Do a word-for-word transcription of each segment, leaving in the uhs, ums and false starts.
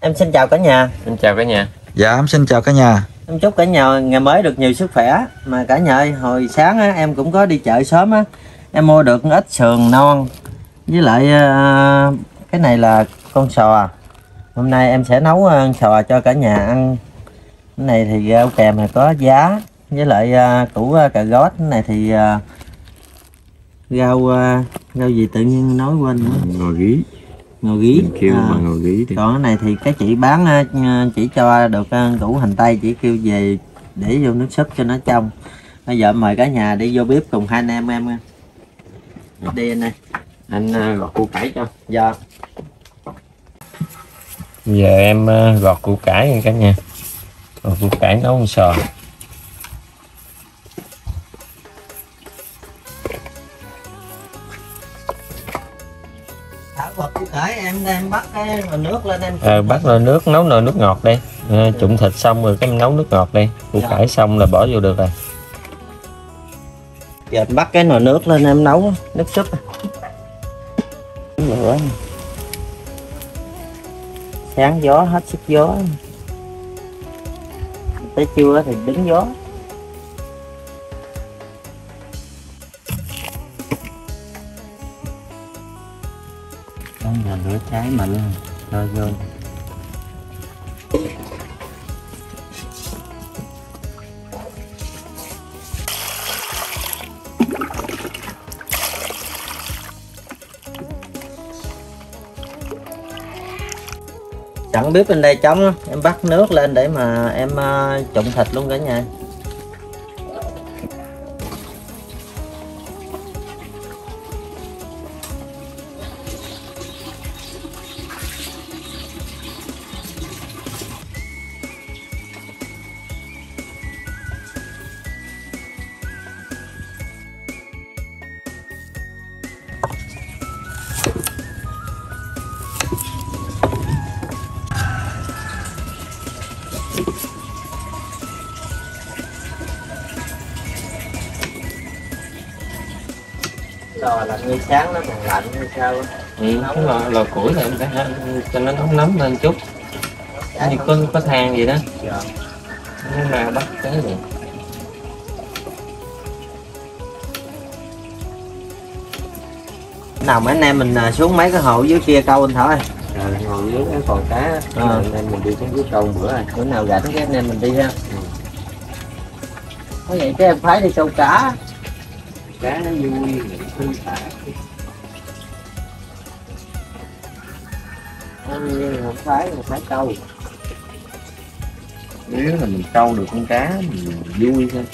Em xin chào cả nhà. Xin chào cả nhà. Dạ em xin chào cả nhà. Em chúc cả nhà ngày mới được nhiều sức khỏe. Mà cả nhà ơi, hồi sáng á, em cũng có đi chợ sớm á, em mua được ít sườn non với lại uh, cái này là con sò. Hôm nay em sẽ nấu uh, sò cho cả nhà ăn. Cái này thì rau kèm thì có giá với lại uh, củ uh, cà rốt. Cái này thì uh, rau uh, rau gì tự nhiên nói quên nữa. Ngò gí. Ngò gí. Kêu à, bằng ngò gí thì... Còn cái này thì cái chị bán uh, chỉ cho được uh, củ hành tây, chỉ kêu về để vô nước súp cho nó trong. Bây giờ mời cả nhà đi vô bếp cùng hai anh em em nha. Đi anh ơi. Anh uh, gọt củ cải cho. Dạ. Giờ em uh, gọt củ cải nha cả nhà. Gọt củ cải nấu con sò. Thảo gọt củ cải em đem bắt cái nồi nước lên em. Ờ, bắt nồi nước, nấu nồi nước ngọt đây. À, trụng thịt xong rồi cái em nấu nước ngọt đây. Củ Dạ. cải xong là bỏ vô được rồi. Giờ em bắt cái nồi nước lên em nấu nước súp. Lửa. Sáng gió hết sức gió. Tới trưa thì đứng gió. Bây giờ lửa cháy mạnh cho vô. Sẵn bếp bên đây trống, em bắt nước lên để mà em uh, trụng thịt luôn cả nhà. Rồi là như sáng nó còn lạnh như sao á. Ừ, cái lò, lò củi này em phải cho nó nóng nóng lên chút. Như có, có than vậy đó. Dạ. Nhưng mà bắt cái này. Nào mấy anh em mình xuống mấy cái hồ dưới kia câu anh Thảo ơi. Rồi ngồi dưới cái còn cá. À. Nên mình đi xuống dưới câu bữa rồi. Bữa nào rảnh cái anh em mình đi ha. Ừ. Có vậy chứ em phải đi câu cá. Cá nó vui, thư thả. Nhưng không phải, không phải câu. Nếu là mình câu được con cá mình vui thôi.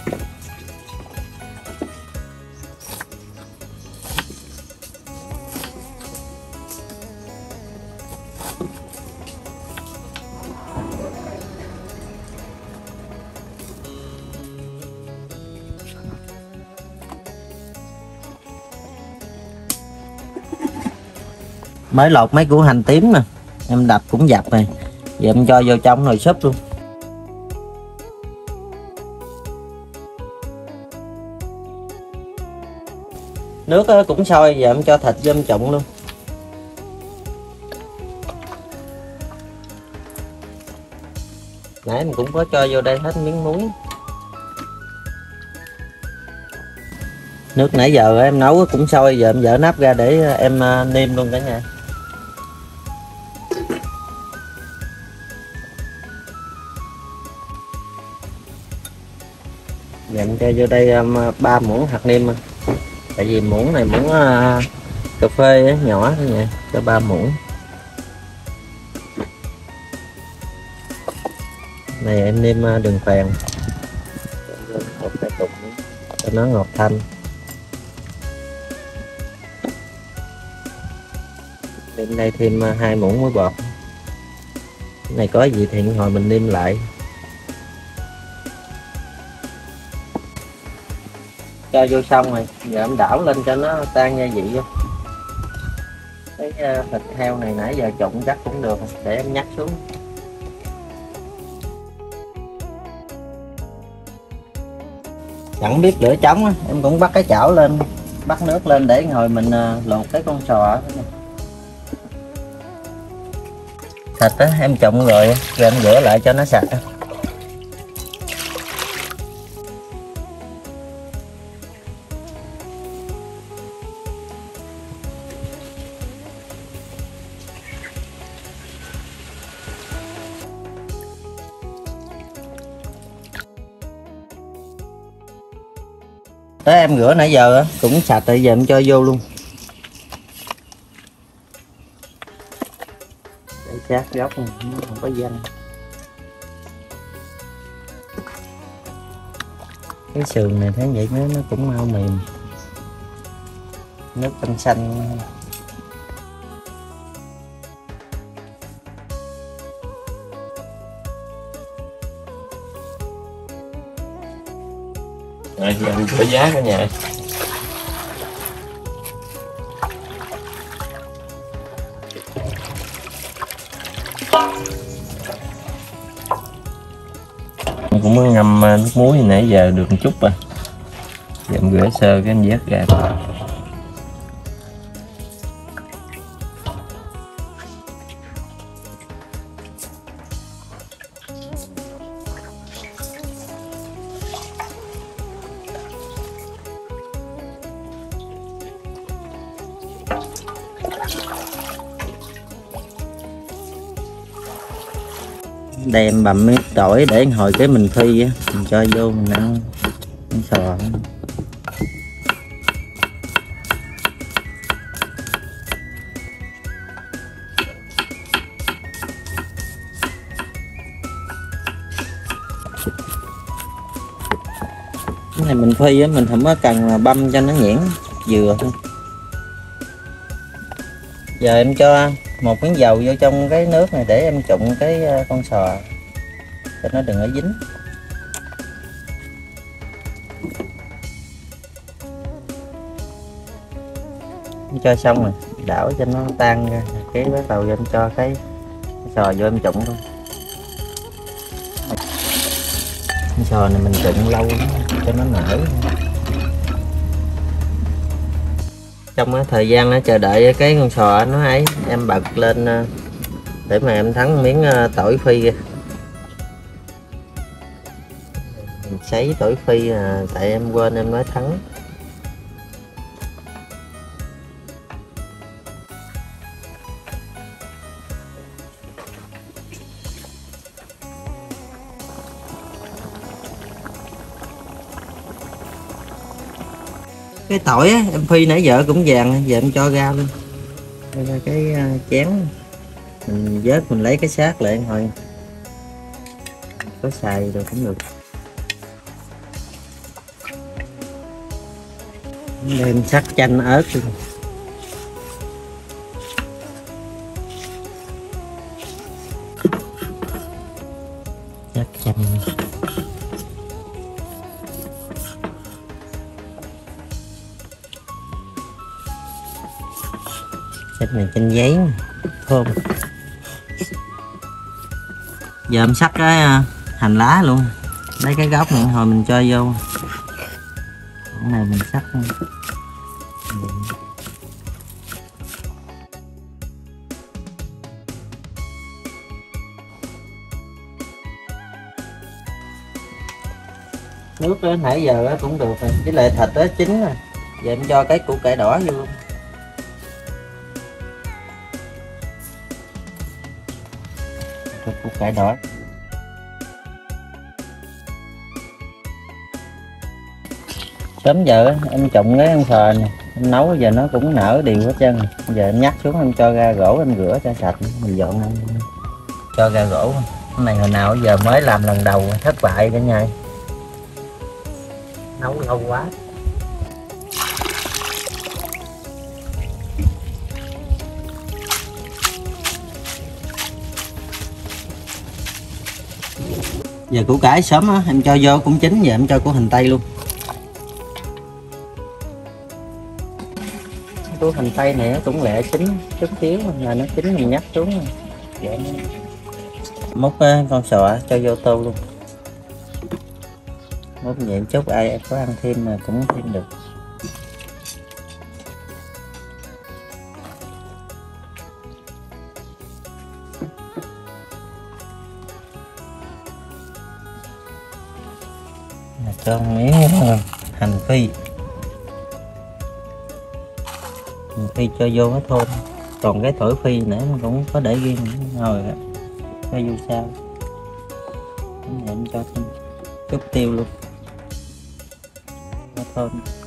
Mới lột mấy củ hành tím nè, em đập cũng dập này, giờ em cho vô trong nồi súp luôn. Nước cũng sôi, giờ em cho thịt vô em trụng luôn. Nãy mình cũng có cho vô đây hết miếng muối. Nước nãy giờ em nấu cũng sôi, giờ em dỡ nắp ra để em nêm luôn cả nhà. Giờ em cho vô đây ba muỗng hạt nêm. Tại vì muỗng này muỗng uh, cà phê á, nhỏ thôi nha, cho ba muỗng. Này em nêm uh, đường phèn. Một cái cục cho nó ngọt thanh. Bên đây thêm uh, hai muỗng muối bột. Cái này có gì thì hồi mình nêm lại. Cho vô xong rồi, giờ em đảo lên cho nó tan gia vị vô. Cái uh, thịt heo này nãy giờ trụng chắc cũng được, để em nhắc xuống. Sẵn biết lửa trống á, em cũng bắt cái chảo lên, bắt nước lên để hồi mình uh, luộc cái con sò. thịt á em trụng rồi rồi em rửa lại cho nó sạch. Đó em rửa nãy giờ á cũng sạch rồi, giờ em cho vô luôn. Để sát góc này, nó không có văng. Cái sườn này thấy vậy nó nó cũng mau mềm. Nước canh xanh. Rồi giờ mình rửa giá cả nhà. Mình cũng mới ngâm nước muối nãy giờ được một chút rồi. Giờ em rửa sơ cái em vớt ra. Đây em bầm miếng tỏi để hồi cái mình phi á, mình cho vô mình ăn, ăn sò. Cái này mình phi á, mình không có cần là băm cho nó nhuyễn, vừa thôi. Giờ em cho một miếng dầu vô trong cái nước này để em trụng cái con sò cho nó đừng có dính. Em cho xong rồi đảo cho nó tan ra, cái bắt đầu em cho cái sò vô em trụng luôn. Con sò này mình trụng lâu cho nó nở. Trong cái thời gian nó chờ đợi cái con sò nó ấy, em bật lên để mà em thắng miếng tỏi phi kìa. Mình sấy tỏi phi à, tại em quên em nói thắng. Cái tỏi á, em phi nãy giờ cũng vàng, giờ em cho ra luôn. Đây là cái chén mình vớt mình lấy cái xác lại thôi, có xài rồi cũng được. Đem sắc chanh ớt luôn. Sắc chanh sắc này trên giấy thơm. Giờ em sắc cái hành lá luôn, lấy cái gốc này hồi mình cho vô. Cái này mình sắc nước đó, nãy giờ đó cũng được rồi, với lại thịt đó chín rồi. Giờ em cho cái củ cải đỏ vô luôn. Củ cải đỏ. Sớm giờ em trụng cái con sò này, em nấu giờ nó cũng nở đều hết trơn. Giờ em nhắc xuống em cho ra gỗ em rửa cho sạch, mình dọn em cho ra gỗ. Cái này hồi nào giờ mới làm lần đầu thất bại cả nhà. Nấu lâu quá. Giờ củ cải sớm á em cho vô cũng chín, giờ em cho củ hành tây luôn. Củ hành tây này nó cũng lẹ chín chút xíu là nó chín mình nhắc xuống rồi. Vậy múc con sò cho vô tô luôn. Múc vậy chút ai có ăn thêm mà cũng thêm được. cho miếng hành phi. Hành phi cho vô nó thơm. Còn cái tỏi phi nãy mình cũng có để riêng rồi á, cho vô sao. Em cho thêm chút tiêu luôn, nó thơm.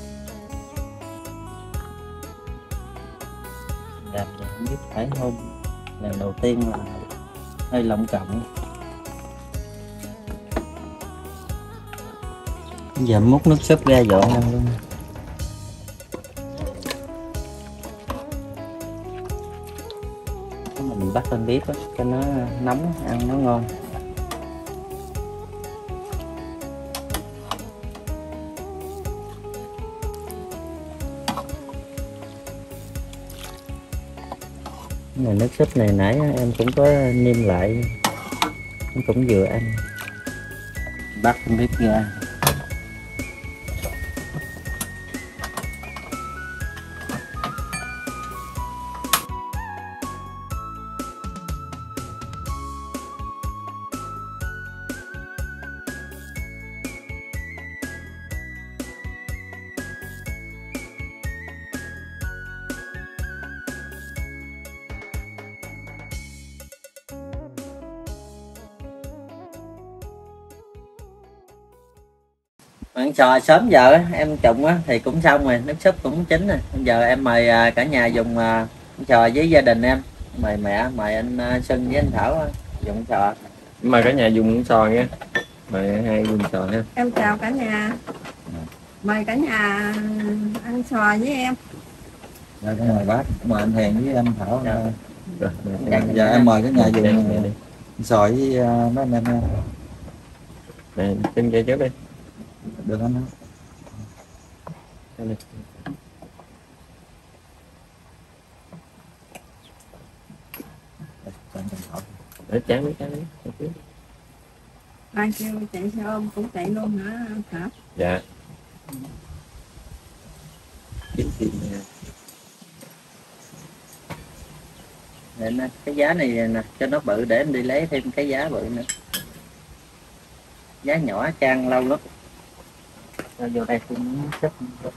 Làm thì không biết phải không, lần đầu tiên là hơi lộng cộng. Giờ múc nước súp ra dọn ăn luôn. Mình bắt lên bếp cho nó nóng, ăn nó ngon. Mà nước súp này nãy em cũng có nêm lại, em cũng vừa ăn. Bắt lên bếp ra. Ăn sò sớm giờ á, em trụng á thì cũng xong rồi, nước súp cũng chín rồi. Bây giờ em mời cả nhà dùng sò với gia đình em. Mời mẹ, mời anh Xuân với anh Thảo dùng sò. Mời cả nhà dùng sò nha. Mời hai dùng sò ha. Em chào cả nhà. Mời cả nhà ăn sò với em. Dạ, mời bác, mời anh Hiền với anh Thảo. Dạ. Rồi, dạ, dạ, em mời cả nhà dùng sò với uh, mấy anh em. Nè, xin chơi trước đi. Được anh. Để chán mấy cái đi. Ai kêu chạy xe ôm cũng chạy luôn hả Thảo? Dạ. Nên cái giá này nè, cho nó bự để em đi lấy thêm cái giá bự nữa. Giá nhỏ trang lâu lắm. Cho vô đây cũng súp.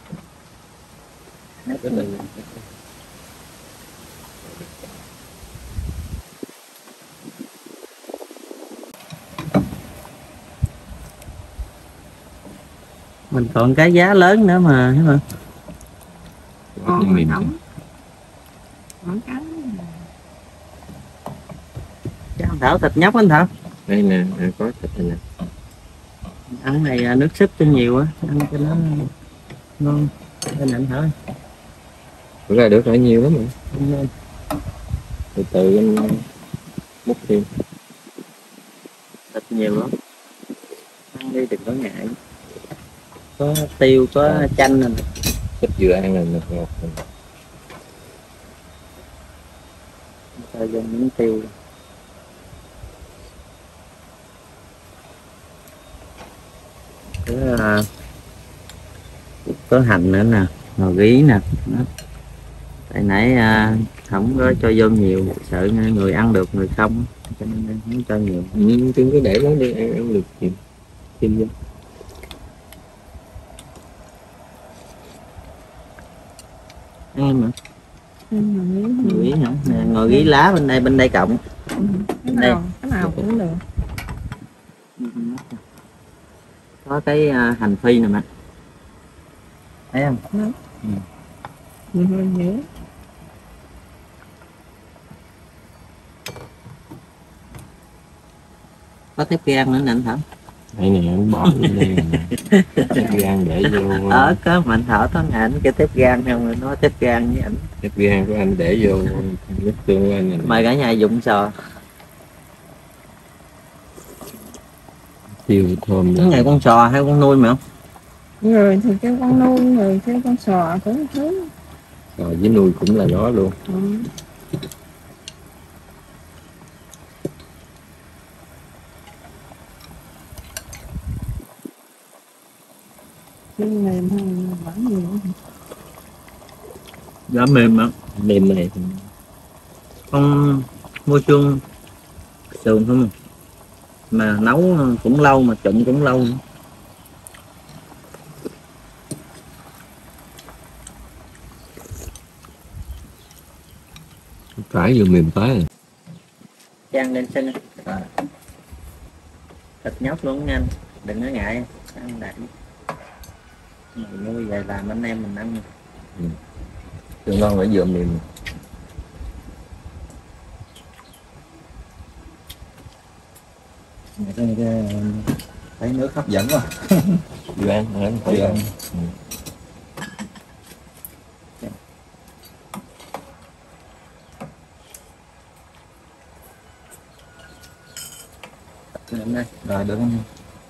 Mình còn cái giá lớn nữa mà, đúng không? Còn mình không. Còn cái Chứ anh Thảo thịt nhóc anh Thảo. Đây nè, có thịt này nè. Ăn này nước súp cho nhiều á, ăn cho nó ngon. Bên anh Thảo. Bữa ra được phải nhiều lắm rồi. Từ từ anh múc thêm. Thịt nhiều lắm. Ăn đi đừng có ngại. Có tiêu, có chanh nè. Thích vừa ăn là ngọt ngọt. Cho vô miếng tiêu. Có, có hành nữa nè, ngò rí nè. Đó. Tại nãy à, không có cho vô nhiều, sợ người ăn được người không, cho nên không cho nhiều. Ừ, cứ cứ để món đi ăn ăn được nhiều. Thêm vô. Em hả? Ngò rí hả? Nè, ngò rí Ừ. lá bên đây, bên đây cộng. Ừ. Cái nào, cái nào cũng được. Có cái à, hành phi nè mẹ. Thấy không? Ừ. Ừ. Ừ. Ừ. Có thép gan nữa nè anh Thảo. Đây nè, anh bỏ lên đây nè. Thép gan để vô. Ở có mà anh Thảo có ngày anh cái thép gan không, rồi nói thép gan với ảnh. Thép gan của anh để vô nước tương của anh nè. Mời cả nhà dùng sò. Tiêu thơm Cái này con sò hay con nuôi mẹ không? Người thì kêu con nuôi, người kêu con sò cũng thứ. Rồi với nuôi cũng là nó luôn. Ừ. Chứ mềm hơn vẫn nhiều. Dạ mềm mà. Mềm này. Con mua chuông sườn không mà nấu cũng lâu mà trụng cũng lâu nữa. Phải vừa mềm tới rồi. Chan lên xin à. Thịt nhóc luôn nha anh, đừng có ngại ăn đạt mình nuôi về làm anh em mình ăn. Ừ. Chưa ngon phải vừa mềm. cái, cái, thấy nước hấp dẫn quá. Vừa ăn, ăn phải Vừa ăn. ăn. Ừ. Đây. Rồi được anh.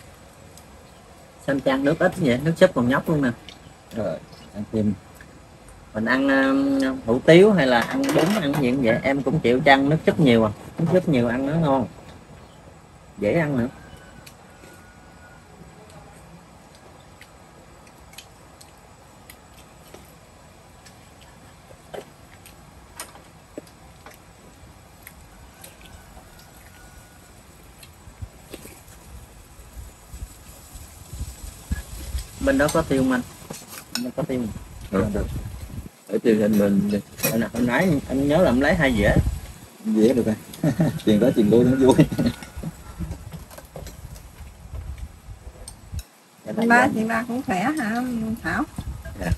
Xem chan nước ít vậy, nước súp còn nhóc luôn nè. Rồi ăn thêm. Mình ăn uh, hủ tiếu hay là ăn bún ăn gì cũng vậy em cũng chịu chan nước súp nhiều à, nước súp nhiều ăn nó ngon, dễ ăn nữa. Bên đó có tiêu mình, bên đó có tiêu. Được, được. Để tiêu anh mình đi. Hồi, hồi nãy anh nhớ làm lấy hai dĩa. Dễ được rồi. Tiền đó tiền lui nó vui. Chị ba chị ba cũng khỏe hả Thảo? Dạ.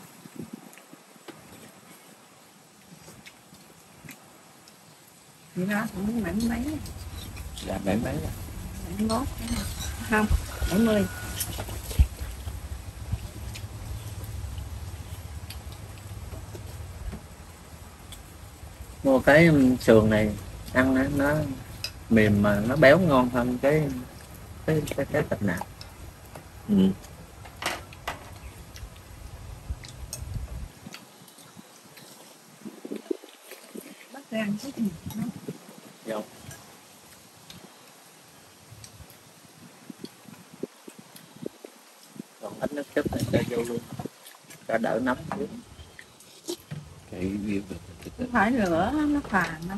Chị ba cũng bảy mấy. Dạ bảy mấy. Bảy mốt không? Bảy mươi. Mua cái sườn này ăn nó, nó mềm mà nó béo ngon hơn cái cái cái, cái thịt nạc. Ừ. Bắt ra ăn chút gì. Dạ. Còn ít nước súp này cho vô luôn cho đỡ nóng. Cái view Không phải lửa nó phà lắm.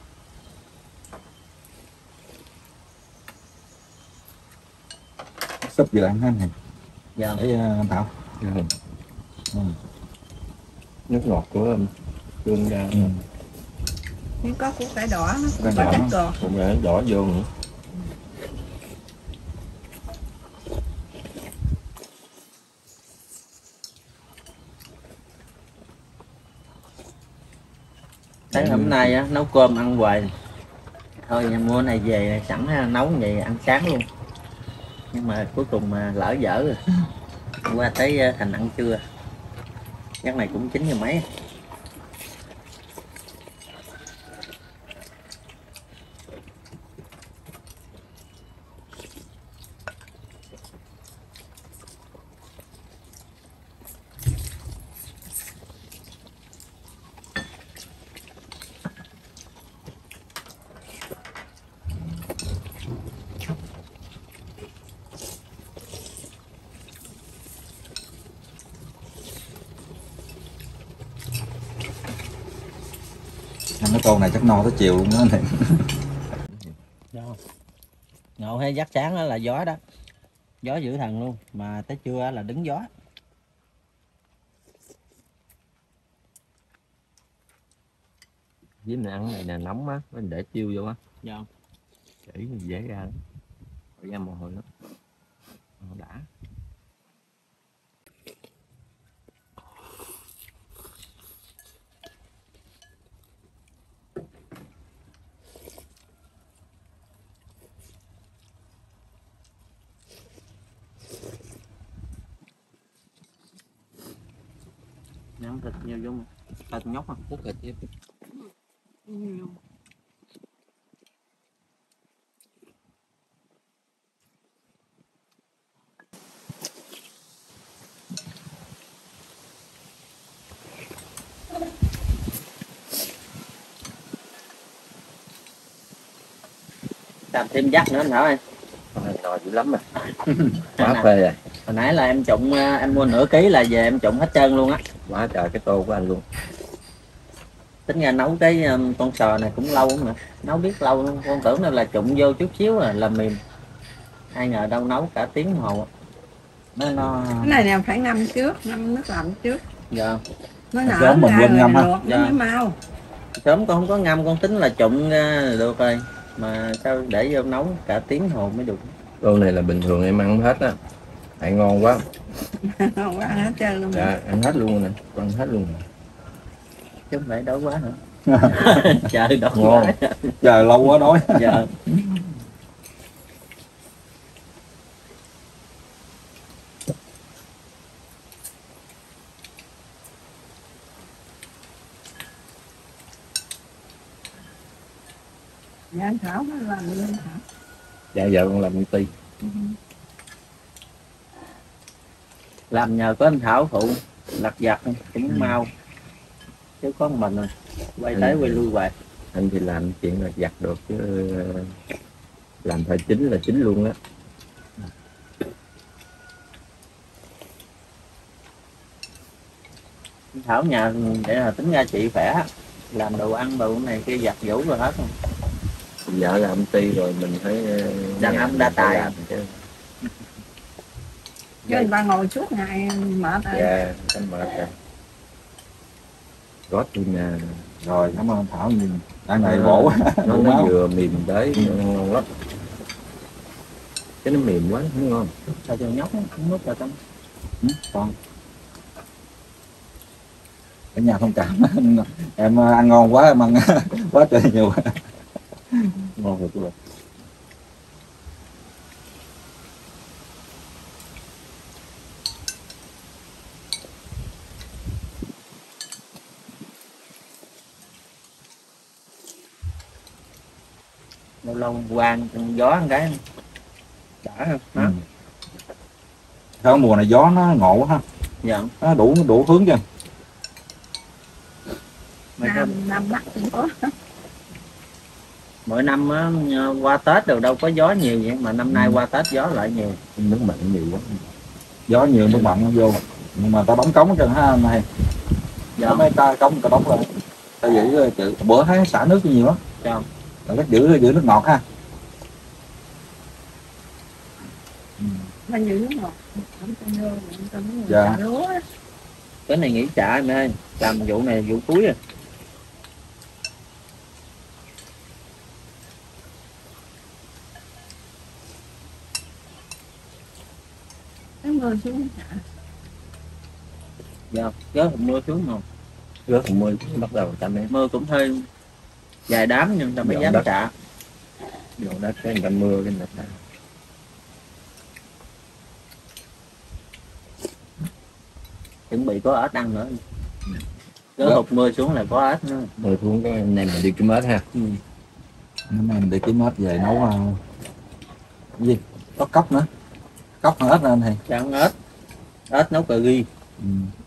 Súp vừa ăn hết này. Dạ. Để anh Thảo. ừ. Ừ. Nước ngọt của tương ra. Ừ. Nếu có củ cải đỏ nó Cải cũng có đỏ. chất cồn. Cũng đã đỏ vô nữa. Thấy hôm nay á, nấu cơm ăn hoài thôi nhà mua này về sẵn nấu vậy ăn sáng luôn, nhưng mà cuối cùng mà lỡ dở rồi qua tới thành ăn trưa chắc này cũng chín giờ mấy. Ăn cái con này chắc no tới chiều luôn đó này. Ngộ hay dắt sáng đó là gió đó, gió dữ thần luôn mà tới trưa là đứng gió. Với mình ăn này là nóng á, mình để chiêu vô á. Dạ. Để dễ ra lắm. Ra mồ hôi lắm. Đã. Nắm thịt nhiều vô mà. Thịt nhóc à, Rất là chết. Ừ. làm thêm dắt nữa anh Thảo ơi. Nồi dữ lắm rồi. Quá phê rồi. Hồi nãy là em trụng em mua nửa ký là về em trụng hết trơn luôn á. Quá trời cái tô của anh luôn. Tính ra nấu cái um, con sò này cũng lâu mà nấu biết lâu luôn, con tưởng đâu là trụng vô chút xíu là làm mềm, ai ngờ đâu nấu cả tiếng đồng hồ. Nó nó Cái này là phải ngâm trước, ngâm nước lạnh trước. Dạ. Nó Sớm nở mình ra quên rồi ngâm ha. luộc nó Dạ. mới mau. Sớm con không có ngâm, con tính là trụng ra được rồi. Mà sao để vô nấu cả tiếng hồ mới được. Con này là bình thường em ăn không hết á. Tại ngon quá. Ngon quá hết trơn luôn. Dạ, ăn hết luôn nè, con ăn hết luôn nè. Chứ không phải đói quá hả? Trời đói Ngon. quá. Trời lâu quá nói. Dạ. Dạ anh Thảo nó làm gì anh Thảo? Dạ vợ con làm công ty. Làm nhờ có anh Thảo phụ lặt vặt cũng mau. Chứ có mình rồi. Quay tới quay lui hoài. Anh thì làm chuyện là giặt được chứ làm phải chính là chính luôn á. Anh Thảo nhà để là tính ra chị khỏe. Làm đồ ăn đồ này kia giặt giũ rồi hết. Vợ làm công ty rồi mình phải Đàn ông đa tài. làm chứ. Chứ anh ba ngồi suốt ngày mệt rồi. Dạ, anh mệt rồi. Gót trên nhà Rồi cảm ơn anh Thảo nhiều. Đang ngày bổ quá. nó Bổ nó máu. vừa mềm tới ngon lắm. Cái nó mềm quá không ngon. Sao cho nhóc nó cũng nút vào trong. Ừ, còn ở nhà thông cảm. Em ăn ngon quá, em ăn quá trời nhiều. Ngon rồi chú. Lâu lâu quang gió một cái đã không? Ừ. Sao mùa này gió nó ngộ quá ha. Dạ. Nó đủ đủ hướng chứ. Mấy cái- Nam, Nam Bắc cũng có. mỗi năm á, qua Tết đều đâu có gió nhiều vậy mà năm nay qua Tết gió lại nhiều. Nước mặn nhiều quá. Gió nhiều nước mặn nó vô. Nhưng mà ta đóng cống cho ha anh này. Dạ. Có mấy ta cống ta đóng lại. Ta giữ chữ bữa thấy xả nước nhiều lắm. Dạ. Rồi cách giữ giữ nước ngọt ha. Bao nhiêu nước ngọt. Không cho vô, không cho nước ngọt. Dạ. Xả lúa á. Cái này nghỉ trả em ơi, làm vụ này vụ cuối rồi. Cái mưa xuống xả. Dạ. Gió mưa xuống không? Rớt mưa bắt đầu ta mới Mưa cũng hơi dài đám nhưng ta mới Dọn dám đất. trả. dọn đất cái người ta mưa cái người ta. Chuẩn bị có ếch ăn nữa. Gió hụt mưa xuống là có ếch nữa. Mưa xuống cái anh em mình đi kiếm ếch ha. Ừ. Hôm nay mình đi kiếm ếch về nấu uh, cái gì? Có cốc nữa. Cốc hơn ếch nữa anh thì. Chẳng ếch. Ếch nấu cà ri. Ừ.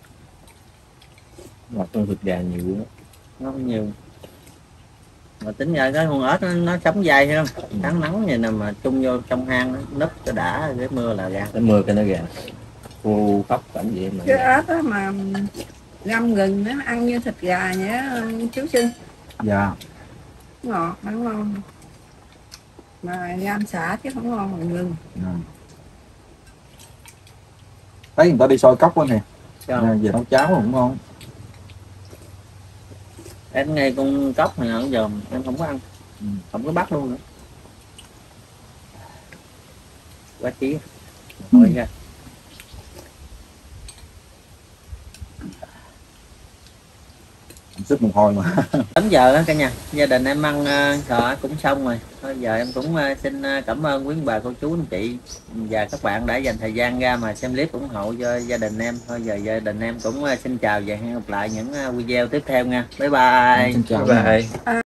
Ngọt con thịt gà nhiều quá. Nó không nhiều. Mà tính ra cái con ếch nó, nó sống dai thấy không? Tháng nắng vậy nè mà chung vô trong hang nó nấp cho đã cái mưa là ra. Cái mưa cái nó gà. Cô khóc cảnh gì mà. Cái ếch á mà ngâm gừng nó ăn như thịt gà vậy á chú Sinh. Dạ. Ngọt, nó ngon. Mà ngâm xả chứ không ngon bằng gừng. Ừ. Thấy người ta đi soi cốc quá nè. Sao? Về nấu cháo cũng ngon. Em nghe con cóc này ở giờ em không có ăn. Ừ. Không có bắt luôn nữa. Quá chí. Thôi nha. Sức một hồi mà. Đến giờ á cả nhà, gia đình em ăn uh, sò cũng xong rồi. Thôi giờ em cũng uh, xin uh, cảm ơn quý bà cô chú anh chị và các bạn đã dành thời gian ra mà xem clip ủng hộ cho gia đình em. Thôi giờ gia đình em cũng uh, xin chào và hẹn gặp lại những uh, video tiếp theo nha. Bye bye. Xin chào. Bye bye.